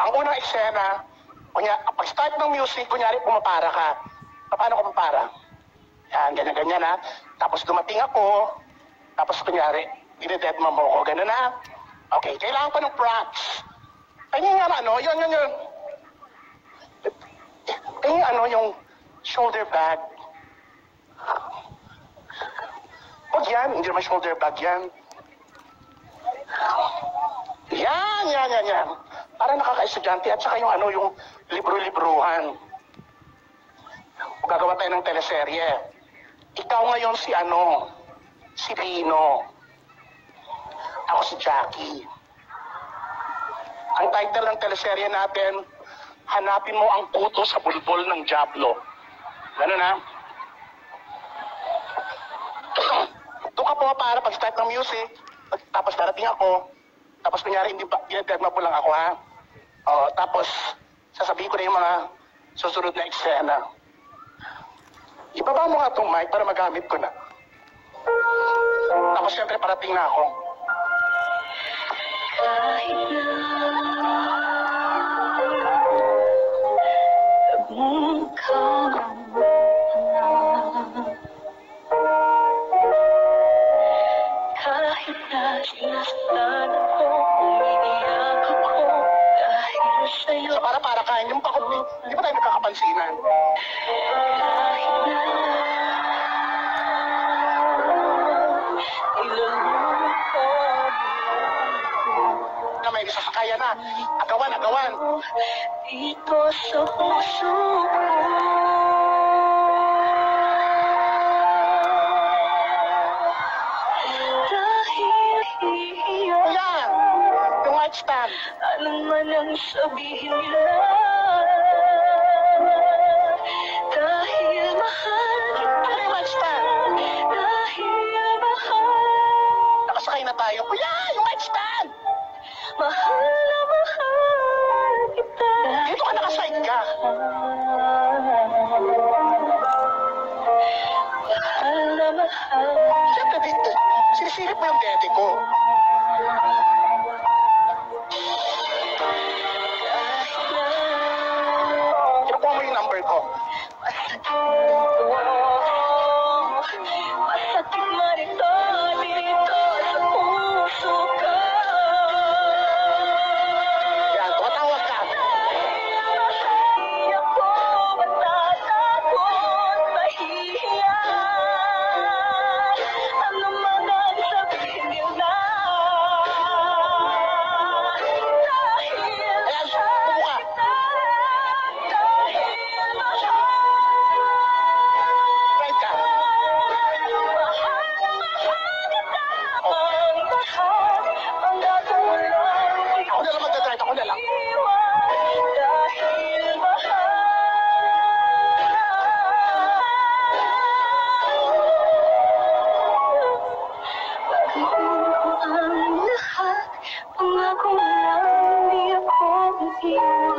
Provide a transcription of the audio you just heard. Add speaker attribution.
Speaker 1: Ang unang eksena, pag-start ng music, kunyari pumapara ka. Paano ko pumapara? Yan, ganyan-ganyan ha. Tapos dumating ako, tapos kunyari, dinededma mo ko, ganun na. Okay, kailangan pa ng props. Ay, yung yun. Ay, yung shoulder bag. Huwag yan, hindi naman shoulder bag yan. Yan. Para nakaka-estudyante at saka yung libro-libruhan. Gagawa tayo ng teleserye. Ikaw ngayon si Lino. Ako si Jackie. Ang title ng teleserye natin, Hanapin Mo Ang Kuto sa Bulbol ng Diablo. Ganun ha? Doon ka po para pag-start ng music, tapos darating ako, tapos kunyari hindi dinedegma po lang ako ha. Tapos sasabihin ko na yung mga susunod na eksena. Ibaba mo nga itong mic para magamit ko na. Tapos siyempre parating na ako. Kahit na nagmumukha kahit na sinastan ako, umiiyak ako dahil sa'yo. So para kain, hindi pa tayo nagkakapansinan. Kahit na niluluko na may isasakaya na. Agawan. Dito sa puso ko. Stand. Ano man ang sabihin nila, dahil mahal kita. Dahil mahal. Nakasakay na tayo. Kuya, yung mic stand. Mahal na mahal kita. Dito ka nakaside ka. Mahal na mahal. Siyempre dito, sinisilip mo yung dede ko. Kinukuha mo yung number ko. Masakit man ito dito sa puso ko. Yan, tumatawag ka. Hindi ako matatakot, mahihiya. Ano man ang sabihin nila. Pangako lang, di ako